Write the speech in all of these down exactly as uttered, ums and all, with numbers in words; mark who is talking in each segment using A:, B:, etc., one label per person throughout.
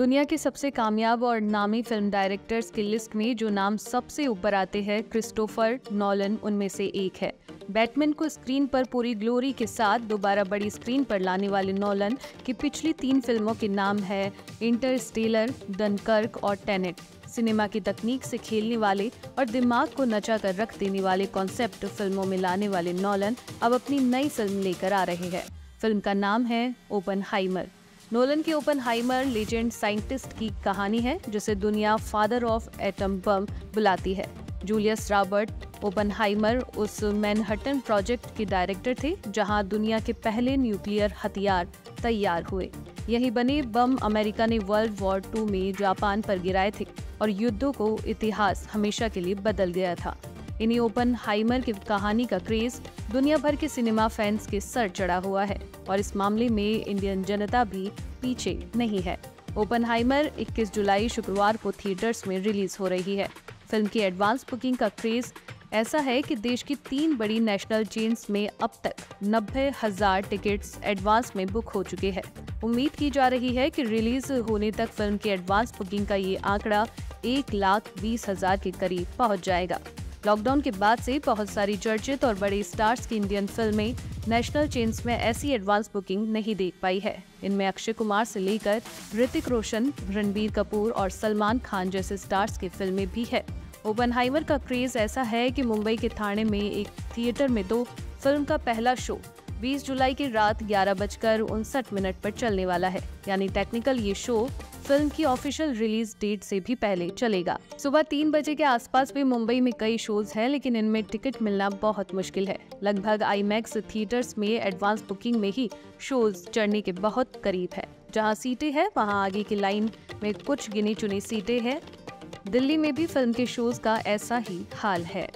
A: दुनिया के सबसे कामयाब और नामी फिल्म डायरेक्टर्स की लिस्ट में जो नाम सबसे ऊपर आते हैं, क्रिस्टोफर नॉलन उनमें से एक है। बैटमैन को स्क्रीन पर पूरी ग्लोरी के साथ दोबारा बड़ी स्क्रीन पर लाने वाले नॉलन की पिछली तीन फिल्मों के नाम है इंटरस्टेलर, डनकर्क और टेनेट। सिनेमा की तकनीक से खेलने वाले और दिमाग को नचा कर रख देने वाले कॉन्सेप्ट फिल्मों में लाने वाले नॉलन अब अपनी नई फिल्म लेकर आ रहे हैं। फिल्म का नाम है ओपनहाइमर। नोलन की ओपनहाइमर लेजेंड साइंटिस्ट की कहानी है जिसे दुनिया फादर ऑफ एटम बम बुलाती है। जूलियस रॉबर्ट ओपनहाइमर उस मैनहट्टन प्रोजेक्ट के डायरेक्टर थे जहां दुनिया के पहले न्यूक्लियर हथियार तैयार हुए। यही बने बम अमेरिका ने वर्ल्ड वॉर टू में जापान पर गिराए थे और युद्धों को इतिहास हमेशा के लिए बदल गया था। इन्हीं ओपनहाइमर की कहानी का क्रेज दुनिया भर के सिनेमा फैंस के सर चढ़ा हुआ है और इस मामले में इंडियन जनता भी पीछे नहीं है। ओपनहाइमर इक्कीस जुलाई शुक्रवार को थिएटर्स में रिलीज हो रही है। फिल्म की एडवांस बुकिंग का क्रेज ऐसा है कि देश की तीन बड़ी नेशनल चेन्स में अब तक नब्बे हजार टिकट्स एडवांस में बुक हो चुके हैं। उम्मीद की जा रही है कि रिलीज होने तक फिल्म की एडवांस बुकिंग का ये आंकड़ा एक लाख बीस हजार के करीब पहुंच जाएगा। लॉकडाउन के बाद से बहुत सारी चर्चित और बड़े स्टार्स की इंडियन फिल्में नेशनल चेन्स में ऐसी एडवांस बुकिंग नहीं देख पाई है। इनमें अक्षय कुमार से लेकर ऋतिक रोशन, रणबीर कपूर और सलमान खान जैसे स्टार्स की फिल्में भी है। ओपनहाइमर का क्रेज ऐसा है कि मुंबई के थाने में एक थिएटर में तो फिल्म का पहला शो बीस जुलाई की रात ग्यारह बजकर उनसठ मिनट पर चलने वाला है। यानी टेक्निकल ये शो फिल्म की ऑफिशियल रिलीज डेट से भी पहले चलेगा। सुबह तीन बजे के आसपास भी मुंबई में कई शोज हैं, लेकिन इनमें टिकट मिलना बहुत मुश्किल है। लगभग आईमैक्स थिएटर्स में एडवांस बुकिंग में ही शोज चढ़ने के बहुत करीब है। जहां सीटें हैं वहां आगे की लाइन में कुछ गिनी चुनी सीटें हैं। दिल्ली में भी फिल्म के शोज का ऐसा ही हाल है।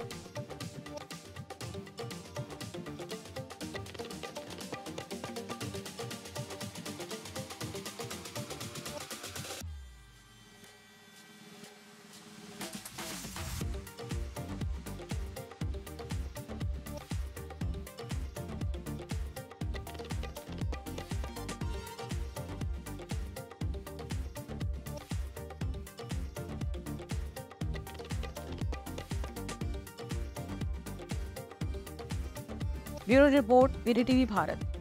B: ब्यूरो रिपोर्ट, वीडी टीवी भारत।